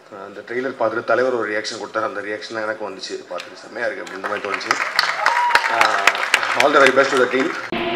அந்த ட்ரெய்லர் பார்த்துட்டு தலைவர் ஒரு ரியாக்ஷன் கொடுத்தாரு. அந்த ரியாக்ஷன் எனக்கு வந்துச்சு, பார்த்துட்டு செம்மையாக இருக்குது அப்படின்ற மாதிரி தோணுச்சு. All the very best to the team.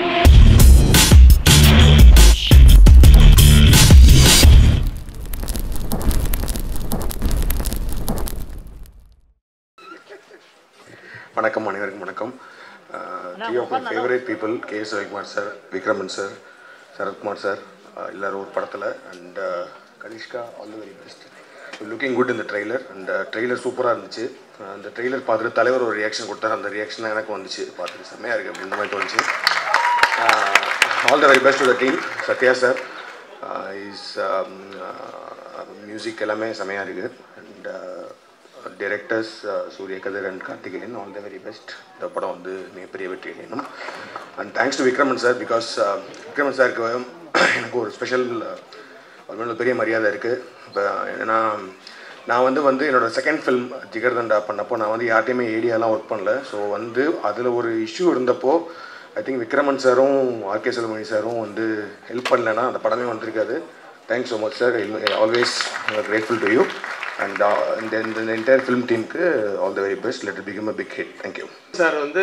வணக்கம், அனைவருக்கும் வணக்கம். Three of my favourite people, K S Ravikumar sir, Vikraman sir, Sarathkumar sir, எல்லோரும் ஒரு படத்தில். And Kanishka, all the very best. Looking good இந்த ட்ரெய்லர். அண்ட் ட்ரெய்லர் சூப்பராக இருந்துச்சு. அந்த ட்ரெய்லர் பார்த்துட்டு தலைவர் ஒரு ரியாக்ஷன் கொடுத்தாரு. அந்த ரியாக்ஷன் எனக்கு வந்துச்சு, பார்த்துட்டு செம்மையாக இருக்குது அப்படின்ற மாதிரி தோணுச்சு. All the very best to the team. Sathya sir is music எல்லாமே செம்மையாக இருக்குது. And directors Surya Kathir and Karthikeyan, all the very best. இந்த படம் வந்து மிகப்பெரிய வெற்றி அடையணும். And thanks to Vikraman sir, because Vikraman சாருக்கு எனக்கு ஒரு ஸ்பெஷல் பெரிய மரியாதை இருக்குது. இப்போ ஏன்னா நான் வந்து என்னோடய செகண்ட் ஃபிலிம் ஜிகர்தண்டா பண்ணப்போ நான் வந்து யார்ட்டையுமே ஏடியாலாம் ஒர்க் பண்ணல. ஸோ வந்து அதில் ஒரு இஷ்யூ இருந்தப்போ ஐ திங்க் விக்ரமன் சாரும் ஆர்கே செல்வமணி சாரும் வந்து ஹெல்ப் பண்ணலைன்னா அந்த படமே வந்திருக்காது. Thanks so much sir. Always grateful to you. And இந்த என்டையர் ஃபிலிம் டீமுக்கு all the very best. Let it become a big hit. Thank you sir. வந்து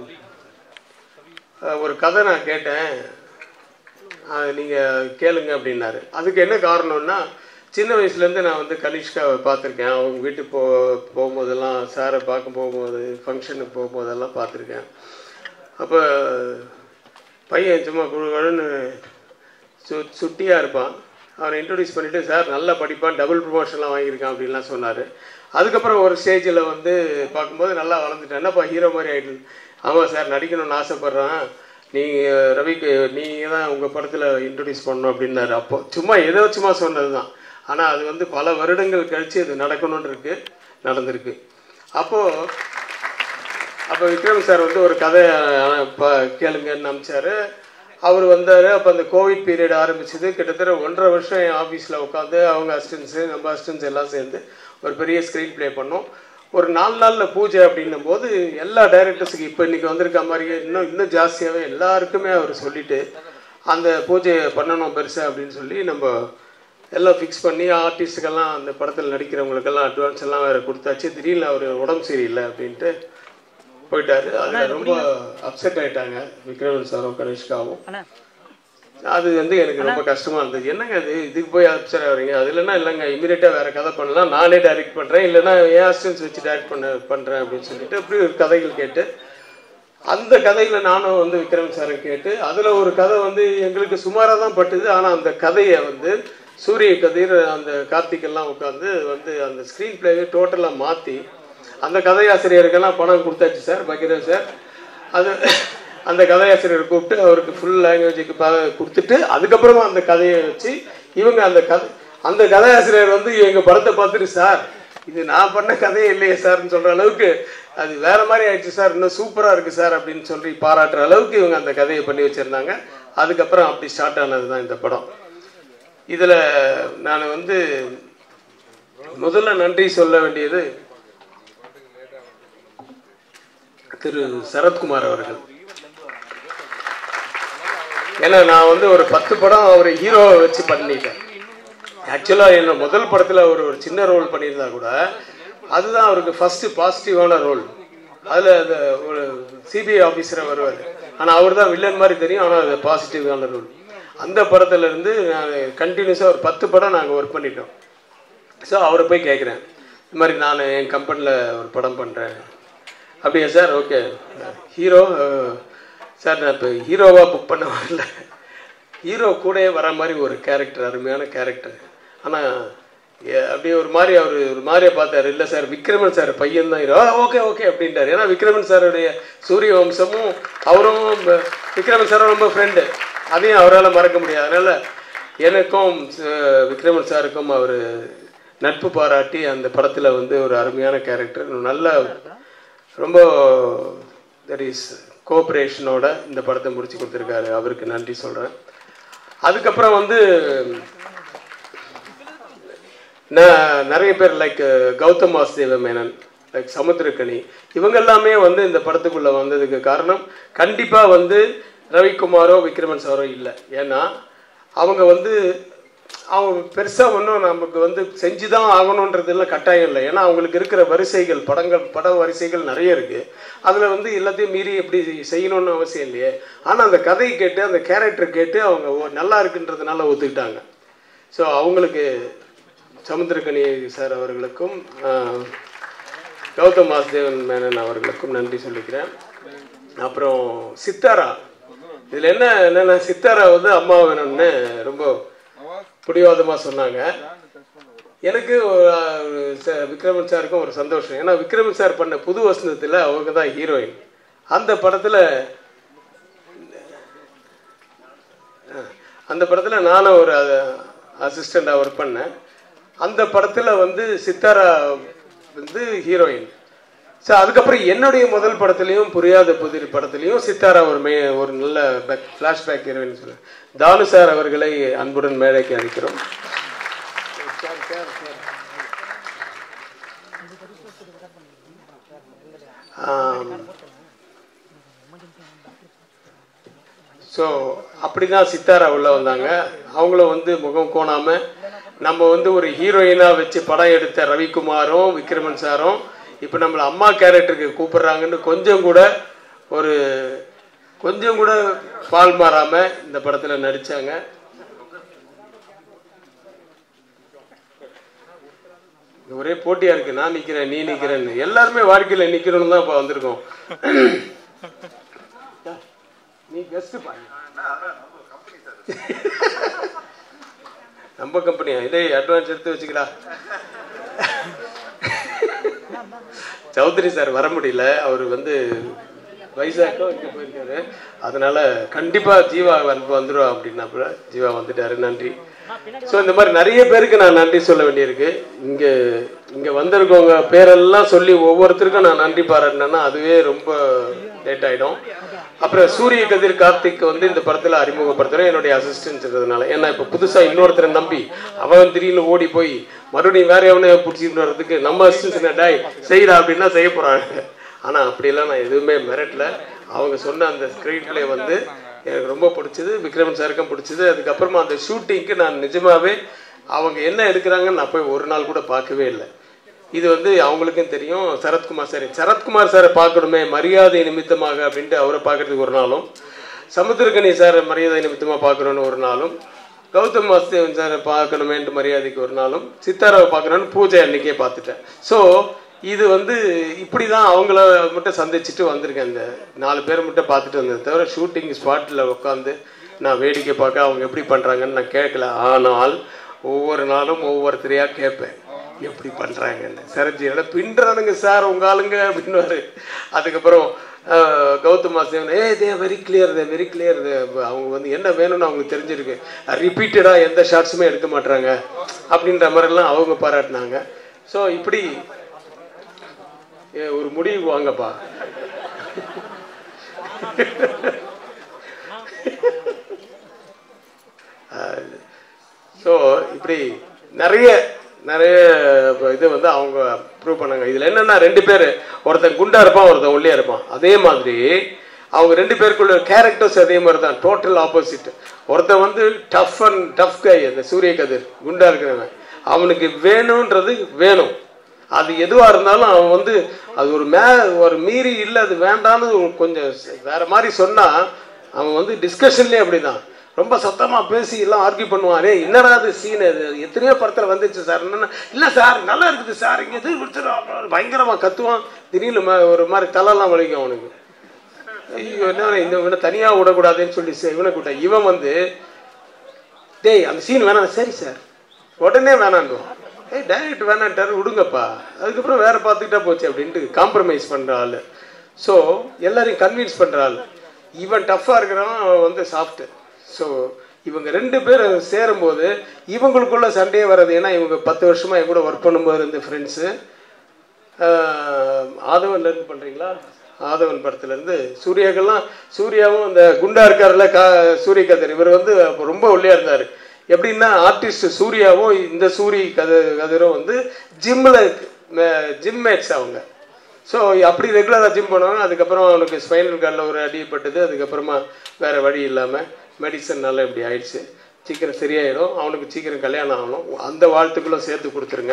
ஒரு கதை நான் கேட்டேன், நீங்கள் கேளுங்க அப்படின்னாரு. அதுக்கு என்ன காரணம்னா, சின்ன வயசுலேருந்து நான் வந்து கனிஷ்காவை பார்த்துருக்கேன். அவங்க வீட்டுக்கு போகும்போதெல்லாம், சாரை பார்க்க போகும்போது, ஃபங்க்ஷனுக்கு போகும்போதெல்லாம் பார்த்துருக்கேன். அப்போ பையன் சும்மா குழுன்னு சுட்டியாக இருப்பான். அவனை இன்ட்ரடியூஸ் பண்ணிவிட்டு, சார் நல்லா படிப்பான், டபுள் ப்ரொமோஷன்லாம் வாங்கியிருக்கான் அப்படின்லாம் சொன்னார். அதுக்கப்புறம் ஒரு ஸ்டேஜில் வந்து பார்க்கும்போது நல்லா வளர்ந்துட்டேன். என்னப்பா ஹீரோ மாதிரி ஆகிட்டு? ஆமாம் சார், நடிக்கணும்னு ஆசைப்பட்றான், நீங்கள் ரவிக்கு நீங்கள் தான் உங்கள் படத்தில் இன்ட்ரடியூஸ் பண்ணணும் அப்படின்னாரு. அப்போது சும்மா சொன்னது தான். ஆனால் அது வந்து பல வருடங்கள் கழித்து அது நடக்கணும்னு நடந்திருக்கு. அப்போ விக்ரம் சார் வந்து ஒரு கதை கேளுங்கன்னு அனுப்பிச்சார். அவர் வந்தார். அப்போ அந்த கோவிட் பீரியட் ஆரம்பிச்சது. கிட்டத்தட்ட 1.5 வருஷம் என் ஆஃபீஸில் உட்காந்து அவங்க அசிஸ்டன்ஸு, நம்ம அசிஸ்டன்ஸ் எல்லாம் சேர்ந்து ஒரு பெரிய ஸ்க்ரீன் ப்ளே பண்ணோம். ஒரு 4 நாளில் பூஜை அப்படின்னும் போது எல்லா டைரக்டர்ஸுக்கு இப்போ இன்றைக்கி வந்திருக்க மாதிரியே இன்னும் ஜாஸ்தியாகவே எல்லாருக்குமே அவர் சொல்லிவிட்டு அந்த பூஜையை பண்ணணும் பெருசாக அப்படின்னு சொல்லி நம்ம எல்லாம் ஃபிக்ஸ் பண்ணி ஆர்டிஸ்ட்டுக்கெல்லாம் அந்த படத்தில் நடிக்கிறவங்களுக்கெல்லாம் அட்வான்ஸ் எல்லாம் வேறு கொடுத்தாச்சு. திடீர்னு அவர் உடம்பு சரியில்லை அப்படின்ட்டு போயிட்டாரு. அதில் ரொம்ப அப்செட் ஆகிட்டாங்க விக்ரமன் சாரும் கனிஷ்காவும். அது வந்து எனக்கு ரொம்ப கஷ்டமாக இருந்தது. என்னங்க அது, இதுக்கு போய் அப்செட் ஆகிறீங்க? அது இல்லைன்னா இல்லைங்க, இமீடியட்டாக வேறு கதை பண்ணலாம், நானே டைரக்ட் பண்ணுறேன், இல்லைன்னா என் அசிஸ்டன்ஸ் வச்சு டைரக்ட் பண்ணுறேன் அப்படின்னு சொல்லிட்டு அப்படி ஒரு கதைகள் கேட்டு, அந்த கதையில் நானும் வந்து விக்ரமன் சாரை கேட்டு, அதில் ஒரு கதை வந்து எங்களுக்கு சுமாராக தான் பட்டுது. ஆனால் அந்த கதையை வந்து சூரிய கதிர் அந்த கார்த்திகெல்லாம் உட்காந்து வந்து அந்த ஸ்க்ரீன் பிளேவே டோட்டலாக மாற்றி அந்த கதையாசிரியருக்கெல்லாம் பணம் கொடுத்தாச்சு சார், பகீரன் சார். அந்த கதையாசிரியரை கூப்பிட்டு அவருக்கு ஃபுல் லாங்குவேஜுக்கு கொடுத்துட்டு அதுக்கப்புறமா அந்த கதையை வச்சு இவங்க அந்த கதையாசிரியர் வந்து எங்கள் படத்தை பார்த்துட்டு, சார் இது நான் பண்ண கதையே இல்லையே சார்ன்னு சொல்கிற அளவுக்கு அது வேறு மாதிரி ஆயிடுச்சு சார், இன்னும் சூப்பராக இருக்குது சார் அப்படின்னு சொல்லி பாராட்டுற அளவுக்கு இவங்க அந்த கதையை பண்ணி வச்சுருந்தாங்க. அதுக்கப்புறம் அப்படி ஸ்டார்ட் ஆனது தான் இந்த படம். இதில் நான் வந்து முதல்ல நன்றி சொல்ல வேண்டியது திரு சரத்குமார் அவர்கள். ஏன்னா நான் வந்து ஒரு 10 படம் அவர் ஹீரோவை வச்சு பண்ணிட்டேன். ஆக்சுவலாக என்ன முதல் படத்தில் அவர் ஒரு சின்ன ரோல் பண்ணியிருந்தா கூட அதுதான் அவருக்கு ஃபஸ்ட்டு பாசிட்டிவான ரோல். அதில் அந்த ஒரு சிபிஐ ஆஃபீஸராக வருவார். ஆனால் அவர் தான் வில்லன் மாதிரி தெரியும், ஆனால் அது பாசிட்டிவான ரோல். அந்த படத்துலேருந்து நாங்கள் கண்டினியூஸாக ஒரு 10 படம் நாங்கள் ஒர்க் பண்ணிட்டோம். ஸோ அவரை போய் கேட்குறேன், இது மாதிரி நான் என் கம்பெனியில் ஒரு படம் பண்ணுறேன். அப்படியா சார், ஓகே. ஹீரோ சார், நான் இப்போ ஹீரோவாக புக் பண்ண வரல, ஹீரோ கூடயே வர மாதிரி ஒரு கேரக்டர், அருமையான கேரக்டர். ஆனால் அப்படியே ஒரு மாதிரி அவர் ஒரு மாதிரியே பார்த்தார். இல்லை சார், விக்ரமன் சார் பையன் தான் ஹீரோ. ஓகே அப்படின்ட்டார். ஏன்னா விக்ரமன் சாருடைய சூரிய வம்சமும் அவரும் விக்ரமன் சாரும் ரொம்ப ஃப்ரெண்டு, அதையும் அவரால் மறக்க முடியாது. அதனால் எனக்கும் விக்ரமன் சாருக்கும் அவர் நட்பு பாராட்டி அந்த படத்தில் வந்து ஒரு அருமையான கேரக்டர், நல்ல ரொம்ப தட் இஸ் கோஆப்ரேஷனோட இந்த படத்தை முடிச்சு கொடுத்துருக்காரு. அவருக்கு நன்றி சொல்கிறேன். அதுக்கப்புறம் வந்து நான் நிறைய பேர் லைக் கௌதம் வாசுதேவ மேனன், லைக் சமுத்திரக்கனி, இவங்க எல்லாமே வந்து இந்த படத்துக்குள்ளே வந்ததுக்கு காரணம் கண்டிப்பாக வந்து ரவிக்குமாரோ விக்ரமன் சாரோ இல்லை. ஏன்னா அவங்க வந்து அவங்க பெருசாக ஒன்றும் நமக்கு வந்து செஞ்சு தான் ஆகணுன்றதுலாம் கட்டாயம் இல்லை. ஏன்னா அவங்களுக்கு இருக்கிற வரிசைகள் பட வரிசைகள் நிறைய இருக்குது. அதில் வந்து எல்லாத்தையும் மீறி எப்படி செய்யணும்னு அவசியம் இல்லையே. ஆனால் அந்த கதையை கேட்டு அந்த கேரக்டர் கேட்டு அவங்க நல்லா இருக்குன்றதுனால ஒத்துக்கிட்டாங்க. ஸோ அவங்களுக்கு சமுத்திரக்கனி சார் அவர்களுக்கும் கௌதம் வாசுதேவன் மேனன் அவர்களுக்கும் நன்றி சொல்லிக்கிறேன். அப்புறம் சித்தாரா, இதில் என்னென்னா சித்தாரா வந்து அம்மா வேணும்னு ரொம்ப பிடிவாதமாக சொன்னாங்க. எனக்கு விக்ரமன் சாருக்கும் ஒரு சந்தோஷம். ஏன்னா விக்ரமன் சார் பண்ண புது வசந்தத்தில் அவங்க தான் ஹீரோயின். அந்த படத்தில் நானும் ஒரு அசிஸ்டண்டாக ஒர்க் பண்ணேன். அந்த படத்தில் வந்து சித்தாரா வந்து ஹீரோயின். ஸோ அதுக்கப்புறம் என்னுடைய முதல் படத்துலையும் புரியாத புதிர் படத்துலையும் சித்தாரா ஒரு நல்ல ஃப்ளாஷ்பேக் ஹீரோயின் சொல்லுவேன். தானு சார் அவர்களை அன்புடன் மேடைக்கு அழைக்கிறோம். ஸோ அப்படி தான் சித்தாரா உள்ள வந்தாங்க. அவங்களும் வந்து முகம் கோணாமல் நம்ம வந்து ஒரு ஹீரோயினாக வச்சு படம் எடுத்த ரவிக்குமாரும் விக்ரமன் சாரும் இப்போ நம்மளை அம்மா கேரக்டருக்கு கூப்பிட்றாங்கன்னு கொஞ்சம் கூட பால் மாறாமல் இந்த படத்தில் நடித்தாங்க. ஒரே போட்டியாக இருக்குது. நான் நிற்கிறேன், நீ நிற்கிறேன்னு. எல்லாருமே வாழ்க்கையில் நிற்கிறோன்னு தான் இப்போ வந்திருக்கோம். நீ பெஸ்ட் பாருங்க. நம்ம கம்பெனியா? இதே அட்வான்ஸ் எடுத்து வச்சுக்கடா. சௌத்ரி சார் வர முடியல. அவர் வந்து வைசாக்கோ இங்கே போயிருக்காரு. அதனால கண்டிப்பாக ஜீவா வந்துடும் அப்படின்னாப்புல ஜீவா வந்துட்டாரு. நன்றி. ஸோ இந்த மாதிரி நிறைய பேருக்கு நான் நன்றி சொல்ல வேண்டியிருக்கு. இங்கே வந்திருக்கவங்க பேரெல்லாம் சொல்லி ஒவ்வொருத்தருக்கும் நான் நன்றி பாராட்டினேன்னா அதுவே ரொம்ப லேட் ஆகிடும். அப்புறம் சூரிய கதிர் கார்த்திக் வந்து இந்த படத்தில் அறிமுகப்படுத்துகிறேன் என்னுடைய அசிஸ்டன்ஸ்ன்றதுனால. ஏன்னா இப்போ புதுசாக இன்னொருத்தரை நம்பி அவன் திடீர்னு ஓடி போய் மறுபடியும் வேற எவனே பிடிச்சிட்டு வர்றதுக்கு நம்ம அசிஸ்டன்ஸ் டாய் செய்யறா அப்படின்னா செய்ய போகிறாங்க. ஆனால் அப்படியெல்லாம் நான் எதுவுமே மிரட்டல. அவங்க சொன்ன அந்த ஸ்க்ரீன் பிளே வந்து எனக்கு ரொம்ப பிடிச்சது, விக்ரமன் சாருக்கும் பிடிச்சது. அதுக்கப்புறமா அந்த ஷூட்டிங்க்கு நான் நிஜமாவே அவங்க என்ன எடுக்கிறாங்கன்னு நான் போய் ஒரு நாள் கூட பார்க்கவே இல்லை. இது வந்து அவங்களுக்கும் தெரியும். சரத்குமார் சாரை பார்க்கணுமே மரியாதை நிமித்தமாக அப்படின்ட்டு அவரை பார்க்கறதுக்கு ஒரு நாளும், சமுத்திரக்கனி சாரை மரியாதை நிமித்தமாக பார்க்கணுன்னு ஒரு நாளும், கௌதம் வாசுதேவன் சாரை பார்க்கணுமேன்ட்டு மரியாதைக்கு ஒரு நாளும், சித்தாராவை பார்க்கணுன்னு பூஜை அன்னைக்கே பார்த்துட்டேன். ஸோ இது வந்து இப்படி தான் அவங்கள மட்டும் சந்திச்சுட்டு வந்திருக்கேன். இந்த 4 பேரை மட்டும் பார்த்துட்டு வந்தது தவிர ஷூட்டிங் ஸ்பாட்டில் உட்காந்து நான் வேடிக்கை பார்க்க அவங்க எப்படி பண்ணுறாங்கன்னு நான் கேட்கல. ஆனால் ஒவ்வொரு நாளும் ஒவ்வொருத்தரையாக கேட்பேன் எப்படி பண்ணுறாங்கன்னு. சரஞ்சியோட பின்றானுங்க சார் உங்கள் ஆளுங்க அப்படின்னுவாரு. அதுக்கப்புறம் Gautham Vasudevan they very clear அவங்க வந்து என்ன வேணும்னு அவங்களுக்கு தெரிஞ்சிருக்கு. ரிப்பீட்டடாக எந்த ஷார்ட்ஸுமே எடுக்க மாட்டாங்க அப்படின்ற மாதிரிலாம் அவங்க பாராட்டினாங்க. ஸோ இப்படி ஒரு முடிவு வாங்கப்பா. ஸோ இப்படி நிறைய இது வந்து அவங்க ப்ரூவ் பண்ணாங்க. இதில் என்னன்னா 2 பேர், ஒருத்தன் குண்டா இருப்பான், ஒருத்தன் ஒல்லியா இருப்பான். அதே மாதிரி அவங்க 2 பேருக்குள்ள கேரக்டர்ஸ் அதே மாதிரி தான், டோட்டல் ஆப்போசிட். ஒருத்தன் வந்து டஃப் கை, அந்த சூரிய கதிர் குண்டா இருக்கிறவன், அவனுக்கு வேணும்ன்றது வேணும். அது எதுவாக இருந்தாலும் அவன் வந்து அது ஒரு மீறி இல்லை, அது வேண்டான்னு கொஞ்சம் வேற மாதிரி சொன்னால் அவன் வந்து டிஸ்கஷன்லேயே அப்படிதான் ரொம்ப சத்தமாக பேசி எல்லாம் ஆர்கியூ பண்ணுவானே. என்னடா அது சீன், அது எத்தனையோ படத்தில் வந்துச்சு சார். என்னன்னா இல்லை சார் நல்லா இருக்குது சார், இங்கே எது கொடுத்துடும் பயங்கரமாக கத்துவான். திடீர்னு ஒரு மாதிரி தலைலாம் வலிக்கும் அவனுக்கு. ஐயோ என்ன இவனை தனியாக விடக்கூடாதுன்னு சொல்லி இவனை கூட்ட இவன் வந்து டேய் அந்த சீன் வேணாம், சரி சார் உடனே வேணான்டுவான். டைரக்ட் வேணான்ட்டாரு விடுங்கப்பா, அதுக்கப்புறம் வேற பார்த்துக்கிட்டா போச்சு அப்படின்ட்டு காம்ப்ரமைஸ் பண்ணுற ஆள். ஸோ எல்லாரையும் கன்வின்ஸ் பண்ணுற ஆள். இவன் டஃப்பாக இருக்கிறவன் அவன் வந்து சாஃப்ட்டு. ஸோ இவங்க 2 பேர் சேரும்போது இவங்களுக்குள்ள சண்டையே வராது. ஏன்னா இவங்க 10 வருஷமா என் கூட ஒர்க் பண்ணும்போது இருந்து ஃப்ரெண்ட்ஸு. ஆதவன்லேருந்து பண்ணுறீங்களா? ஆதவன் படத்துலேருந்து சூர்யாவும் அந்த குண்டா இருக்காருல்ல சூரிய கதிர், இவர் வந்து ரொம்ப ஒல்லியாக இருந்தார். எப்படின்னா ஆர்டிஸ்ட் சூர்யாவும் இந்த கதிரும் வந்து ஜிம் மேட்ஸ் அவங்க. ஸோ அப்படி ரெகுலராக ஜிம் பண்ணுவாங்க. அதுக்கப்புறம் அவனுக்கு ஸ்பைனல் கார்டில் ஒரு அடிப்பட்டது. அதுக்கப்புறமா வேறு வழி இல்லாமல் மெடிசன்னால இப்படி ஆயிடுச்சு. சீக்கிரம் சரியாயிடும், அவனுக்கு சீக்கிரம் கல்யாணம் ஆகணும். அந்த வாழ்த்துக்களும் சேர்த்து கொடுத்துருங்க.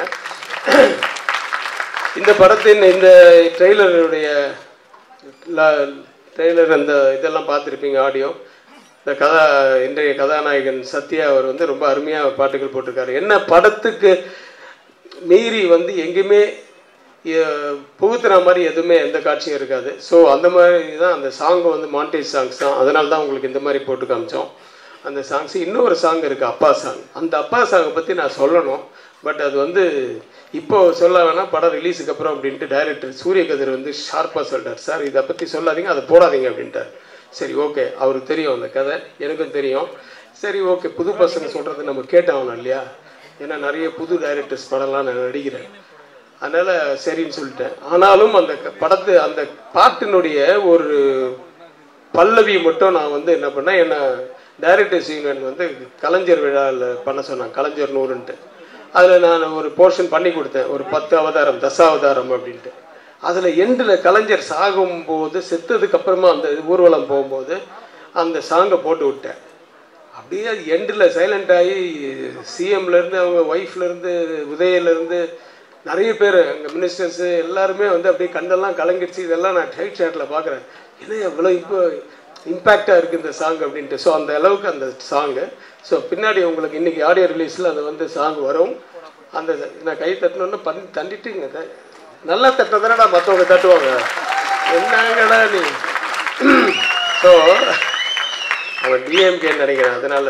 இந்த படத்தின் இந்த ட்ரெய்லருடைய ட்ரெய்லர் அந்த இதெல்லாம் பார்த்துருப்பீங்க, ஆடியோ. இந்த இன்றைய கதாநாயகன் சத்யா அவர் வந்து ரொம்ப அருமையாக பாட்டுகள் போட்டிருக்காரு. என்ன படத்துக்கு மீறி வந்து எங்கேயுமே புகுத்துற மாதிரி எதுவுமே எந்த காட்சியும் இருக்காது. ஸோ அந்த மாதிரி தான் அந்த சாங்கு வந்து மாண்டேஜ் சாங்ஸ் தான். அதனால தான் உங்களுக்கு இந்த மாதிரி போட்டு காமிச்சோம் அந்த சாங்ஸ். இன்னொரு சாங் இருக்குது, அப்பா சாங். அந்த அப்பா சாங்கை பற்றி நான் சொல்லணும், பட் அது வந்து இப்போ சொல்ல வேணாம், படம் ரிலீஸுக்கு அப்புறம் அப்படின்ட்டு டைரக்டர் சூரியகதிர் வந்து ஷார்ப்பாக சொல்லிட்டார், சார் இதை பற்றி சொல்லாதீங்க, அதை போடாதீங்க அப்படின்ட்டார். சரி ஓகே, அவருக்கு தெரியும் அந்த கதை, எனக்கும் தெரியும். சரி ஓகே, புது பசங்க சொல்கிறது நம்ம கேட்டாகணும் இல்லையா, ஏன்னா நிறைய புது டைரக்டர்ஸ் படம்லாம் நான் நடிக்கிறேன், அதனால் சரின்னு சொல்லிட்டேன். ஆனாலும் அந்த படத்து அந்த பாட்டினுடைய ஒரு பல்லவி மட்டும் நான் வந்து என்ன பண்ணேன், என்ன டைரக்டர்ஸ் யூனியன் வந்து கலைஞர் விழாவில் பண்ண சொன்னாங்க, கலைஞர் 100ன்ட்டு. அதில் நான் ஒரு போர்ஷன் பண்ணி கொடுத்தேன், ஒரு 10 அவதாரம், தசாவதாரம் அப்படின்ட்டு. அதில் எண்டில் கலைஞர் சாகும்போது செத்ததுக்கு அப்புறமா அந்த ஊர்வலம் போகும்போது அந்த சாங்கை போட்டு விட்டேன். அப்படியே எண்டில் சைலண்ட் ஆகி சிஎம்லேருந்து அவங்க ஒய்ஃப்லேருந்து உதயிலேருந்து நிறைய பேர் எங்கள் மினிஸ்டர்ஸு எல்லாருமே வந்து அப்படியே கண்டெல்லாம் கலங்கிடுச்சு. இதெல்லாம் நான் டைட் ஷாட்டில் பார்க்குறேன், ஏன்னா எவ்வளோ இப்போ இம்பேக்டாக இருக்குது இந்த சாங் அப்படின்ட்டு. ஸோ அந்த அளவுக்கு அந்த சாங்கு. ஸோ பின்னாடி உங்களுக்கு இன்றைக்கி ஆடியோ ரிலீஸில் அது வந்து சாங் வரும். அந்த நான் கை தட்டணுன்னு தண்டிட்டுங்க, நல்லா தட்டினதானடா மற்றவங்க தட்டுவாங்க, என்னங்கடா நீ. ஸோ அவன் டிஎம்கேன்னு நினைக்கிறேன், அதனால்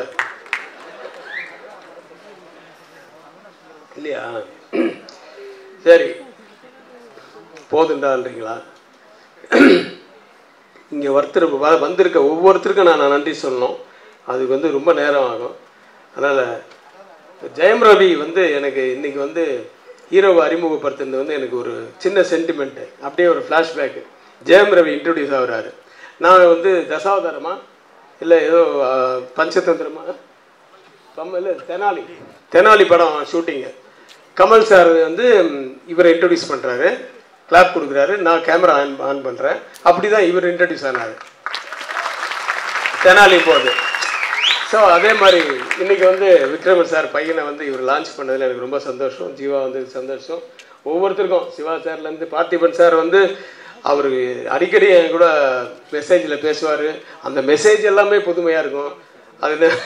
இல்லையா. சரி போதுண்டான்றீங்களா? இங்கே வந்திருக்க ஒவ்வொருத்தருக்கும் நான் நன்றி சொல்லணும், அதுக்கு வந்து ரொம்ப நேரம் ஆகும். அதனால் ஜெயம் ரவி வந்து எனக்கு இன்றைக்கி வந்து ஹீரோவை அறிமுகப்படுத்துறது வந்து எனக்கு ஒரு சின்ன சென்டிமெண்ட்டு, அப்படியே ஒரு ஃப்ளாஷ்பேக்கு. ஜெயம் ரவி இன்ட்ரடியூஸ் ஆகுறாரு, நான் வந்து தசாவதாரமா இல்லை ஏதோ பஞ்சதந்திரமா இல்லை தெனாலி படம் ஷூட்டிங்கு. கமல் சார் வந்து இவரை இன்ட்ரடியூஸ் பண்ணுறாரு, கிளாப் கொடுக்குறாரு, நான் கேமரா ஆன் பண்ணுறேன். அப்படி தான் இவர் இன்ட்ரடியூஸ் ஆனார் தெனாலி போது. ஸோ அதே மாதிரி இன்றைக்கி வந்து விக்ரமன் சார் பையனை வந்து இவர் லான்ச் பண்ணதில் எனக்கு ரொம்ப சந்தோஷம், ஜீவா வந்து சந்தோஷம். ஒவ்வொருத்தருக்கும் சிவா சார்லேருந்து பார்த்திபன் சார் வந்து அவர் அடிக்கடி என் கூட மெசேஜில் பேசுவார், அந்த மெசேஜ் எல்லாமே புதுமையாக இருக்கும். அதில்